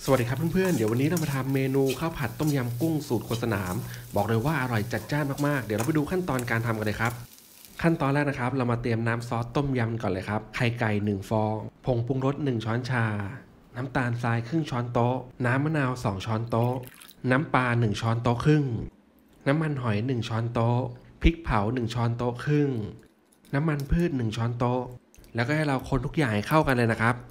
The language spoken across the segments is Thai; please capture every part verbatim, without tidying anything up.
สวัสดีครับเพื่อนๆเดี๋ยววันนี้เรามาทำเมนูข้าวผัดต้มยำกุ้งสูตรครัวสนามบอกเลยว่าอร่อยจัดจ้านมากๆเดี๋ยวเราไปดูขั้นตอนการทำกันเลยครับขั้นตอนแรกนะครับเรามาเตรียมน้ำซอสต้มยำก่อนเลยครับไข่ไก่หนึ่งฟองผงปรุงรสหนึ่งช้อนชาน้ำตาลทรายครึ่งช้อนโต๊ะน้ำมะนาวสองช้อนโต๊ะน้ำปลาหนึ่งช้อนโต๊ะครึ่งน้ำมันหอยหนึ่งช้อนโต๊ะพริกเผาหนึ่งช้อนโต๊ะครึ่งน้ำมันพืชหนึ่งช้อนโต๊ะแล้วก็ให้เราคนทุกอย่างให้เข้ากันเลยนะครับ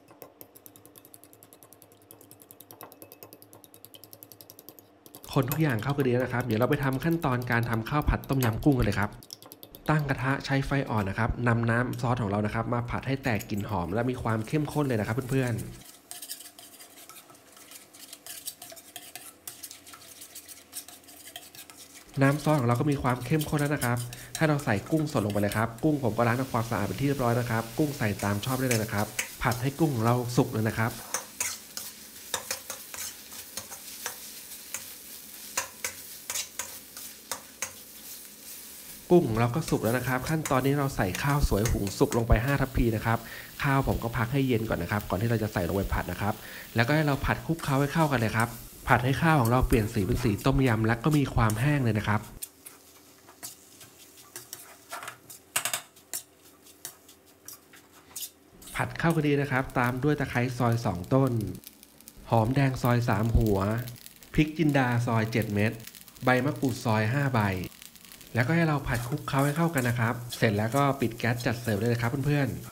คนทุกอย่างเข้ากันดีนะครับเดี๋ยวเราไปทำขั้นตอนการทำข้าวผัดต้มยำกุ้งกันเลยครับตั้งกระทะใช้ไฟอ่อนนะครับนำน้ำซอสของเรานะครับมาผัดให้แตกกลิ่นหอมและมีความเข้มข้นเลยนะครับเพื่อนๆน้ำซอสของเราก็มีความเข้มข้นแล้วนะครับถ้าเราใส่กุ้งสดลงไปเลยครับกุ้งผมก็ล้างทำความสะอาดเป็นที่เรียบร้อยนะครับกุ้งใส่ตามชอบได้เลยนะครับผัดให้กุ้งของเราสุกเลยนะครับกุ้งของเราก็สุกแล้วนะครับขั้นตอนนี้เราใส่ข้าวสวยหุงสุกลงไปห้าทัพพีนะครับข้าวผมก็พักให้เย็นก่อนนะครับก่อนที่เราจะใส่ลงไปผัดนะครับแล้วก็ให้เราผัดคลุกเคล้าให้เข้ากันเลยครับผัดให้ข้าวของเราเปลี่ยนสีเป็นสีต้มยำและก็มีความแห้งเลยนะครับผัดเข้ากันดีนะครับตามด้วยตะไคร้ซอยสองต้นหอมแดงซอยสามหัวพริกจินดาซอยเจ็ดเม็ดใบมะกรูดซอยห้าใบแล้วก็ให้เราผัดคลุกเคล้าให้เข้ากันนะครับเสร็จแล้วก็ปิดแก๊สจัดเสิร์ฟได้เลยครับเพื่อนๆ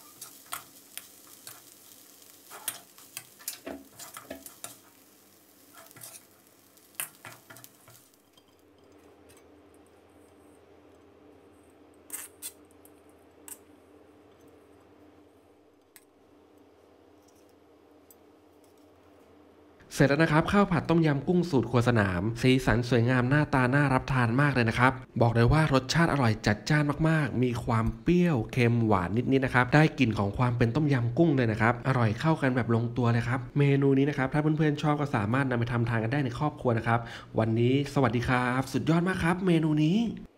เสร็จแล้วนะครับข้าวผัดต้มยำกุ้งสูตรครัวสนามสีสันสวยงามหน้าตาน่ารับทานมากเลยนะครับบอกเลยว่ารสชาติอร่อยจัดจ้านมากๆมีความเปรี้ยวเค็มหวานนิดๆนะครับได้กลิ่นของความเป็นต้มยำกุ้งเลยนะครับอร่อยเข้ากันแบบลงตัวเลยครับเมนูนี้นะครับถ้าเพื่อนๆชอบก็สามารถนำไปทำทานกันได้ในครอบครัวนะครับวันนี้สวัสดีครับสุดยอดมากครับเมนูนี้